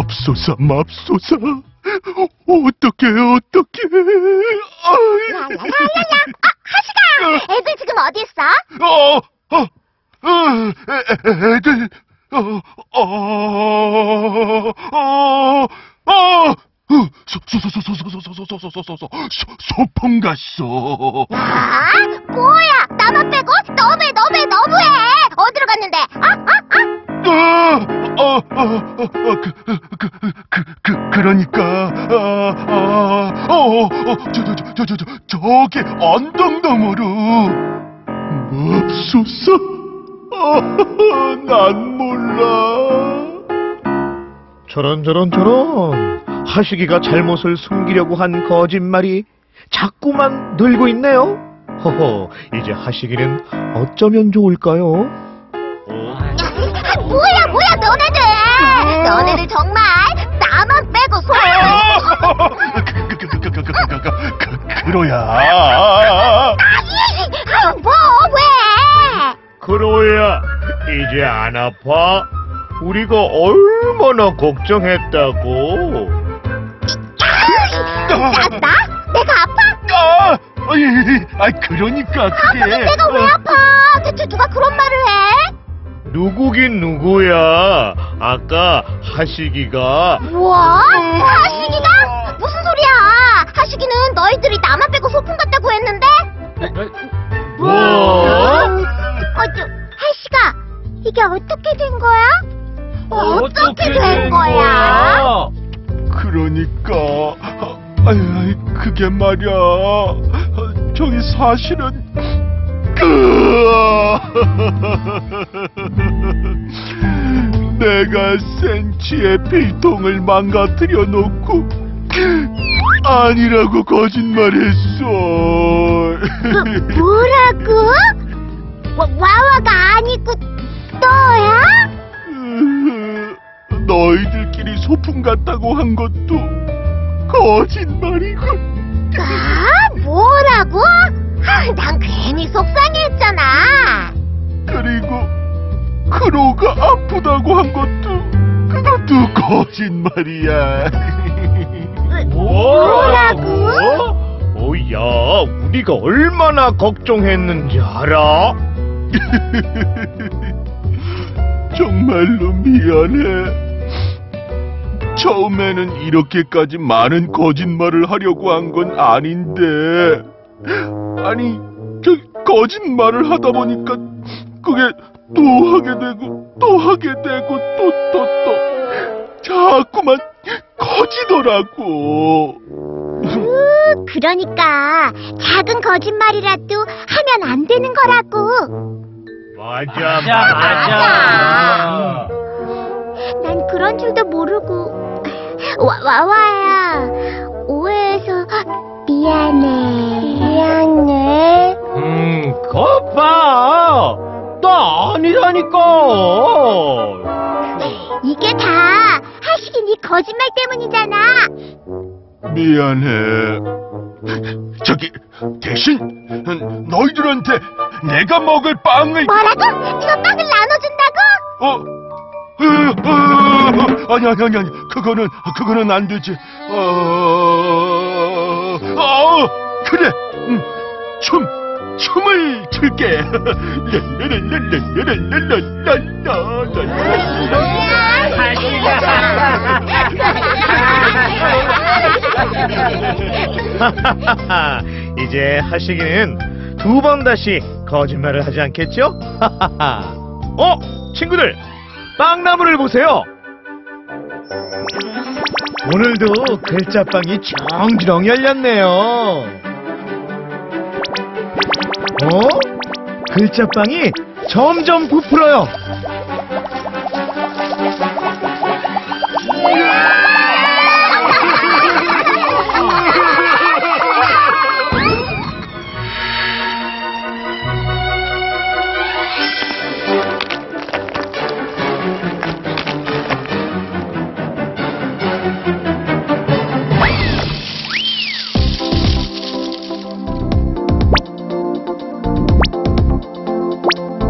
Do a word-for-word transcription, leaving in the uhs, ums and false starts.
맙소사, 맙소사. 어떡해, 어떡해. 랄랄랄랄라. 아, 하식아! 애들 지금 어디 있어? 어, 어, 어, 애, 애들, 어, 어, 어, 어, 소, 소, 소, 소, 소, 소, 소, 소, 소, 소, 소, 소, 소, 소풍 갔어. 아, 뭐야? 나만 빼고 너무해, 너무해, 너무해. 어디로 갔는데? 아, 아, 아. 어, 어, 어, 어, 그, 그, 그, 그, 그러니까, 아, 아, 어, 어, 저, 저, 저, 저, 저, 저기 언덕 너머로. 맙소사. 아, 난 몰라. 저런 저런 저런. 하식이가 잘못을 숨기려고 한 거짓말이 자꾸만 늘고 있네요. 허허, 이제 하식이는 어쩌면 좋을까요? 뭐야, 뭐야, 너네들! 너네들 정말 나만 빼고 소. 그, 그, 그, 그, 그, 그, 그, 그, 그로야. 아, 뭐, 왜? 크로야, 이제 안 아파? 우리가 얼마나 걱정했다고. 나, 나? 내가 아파? 아, 아이, 아이, 그러니까 그게. 아, 근데 내가 왜 아파? 대체 누가 그런 말을 해? 누구긴 누구야. 아까 하식이가. 뭐? 하식이가? 무슨 소리야? 하식이는 너희들이 나만 빼고 소풍 갔다고 했는데? 뭐? 어, 저, 하식아, 이게 어떻게 된 거야? 어떻게 된 거야? 그러니까, 아이, 아이, 그게 말이야. 저기 사실은, 내가 센치의 필통을 망가뜨려 놓고 아니라고 거짓말했어. 뭐라고? 와, 와와가 아니고 너야? 너희들끼리 소풍 갔다고 한 것도 거짓말이고. 아, 뭐라고? 아, 난 괜히 속상해했잖아. 그리고 크로가 아프다고 한 것도 그것도 거짓말이야. 뭐라고? 어, 야, 우리가 얼마나 걱정했는지 알아? 정말로 미안해. 처음에는 이렇게까지 많은 거짓말을 하려고 한 건 아닌데, 아니, 저 거짓말을 하다 보니까 그게 또 하게 되고 또 하게 되고 또 또 또 자꾸만 커지더라고. 으, 그러니까 작은 거짓말이라도 하면 안 되는 거라고. 맞아, 맞아, 맞아. 난 그런 줄도 모르고. 와, 와와야, 오해해서 미안해. 미안해. 음, 거 봐. 나 아니라니까. 이게 다 하식이 네 거짓말 때문이잖아. 미안해. 저기 대신 너희들한테 내가 먹을 빵을. 뭐라고? 네가 빵을 나눠준다고? 어? 어, 어, 아니 아니 아니 아니 그거는 그거는 안 되지. 어, 어 그래. 음, 춤 춤을 출게. 이제 하식이는 두 번 다시 거짓말을 하지 않겠죠? 어? 친구들, 빵나무를 보세요. 오늘도 글자빵이 정지렁 열렸네요. 어? 글자빵이 점점 부풀어요.